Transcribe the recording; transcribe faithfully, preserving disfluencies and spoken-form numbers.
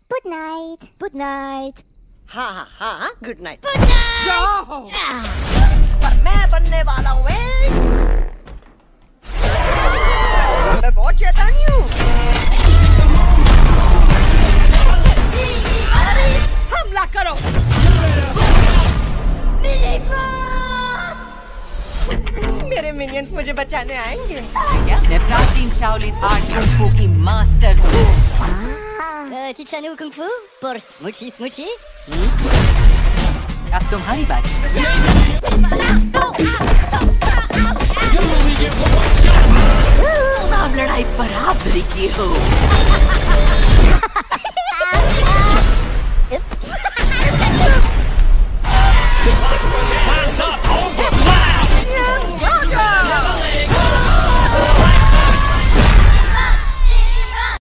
Good night. Good night. हाँ हाँ हाँ गुड नाइट। Good night. पर मैं बनने वाला हूँ मैं बहुत शैतानी हूँ। हमला करो। मेरे मिनियंस मुझे बचाने आएंगे। मैं प्राचीन शाओलिन आर्ट कुंग फू की मास्टर हूँ। Teach nous kung fu pour smoochie smoochie. अब तुम्हारी बारी। अब लड़ाई बराबरी की हो।